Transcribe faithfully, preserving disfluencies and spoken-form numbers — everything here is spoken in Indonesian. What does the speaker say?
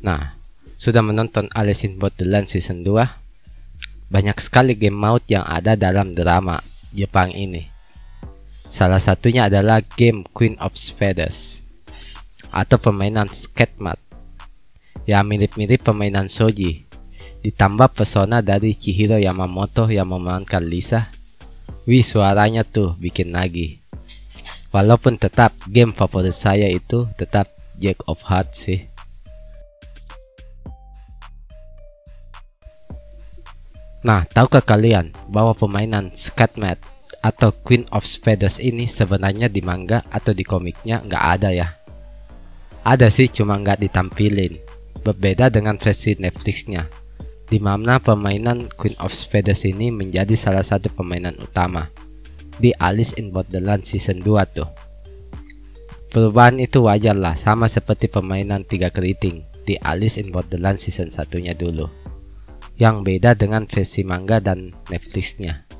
Nah, sudah menonton Alice in Borderland Season dua? Banyak sekali game maut yang ada dalam drama Jepang ini. Salah satunya adalah game Queen of Spades atau permainan skate-mat yang mirip-mirip permainan shogi, ditambah pesona dari Chihiro Yamamoto yang memerankan Lisa. Wih, suaranya tuh bikin nagih. Walaupun tetap game favorit saya itu tetap Jack of Hearts sih. Nah, tahukah kalian bahwa permainan skate-mat atau Queen of Spades ini sebenarnya di manga atau di komiknya nggak ada ya? Ada sih, cuma nggak ditampilin. Berbeda dengan versi Netflixnya, di mana permainan Queen of Spades ini menjadi salah satu permainan utama di Alice in Borderland Season dua tuh. Perubahan itu wajar lah, sama seperti permainan tiga keriting di Alice in Borderland Season satu-nya dulu. Yang beda dengan versi manga dan Netflixnya.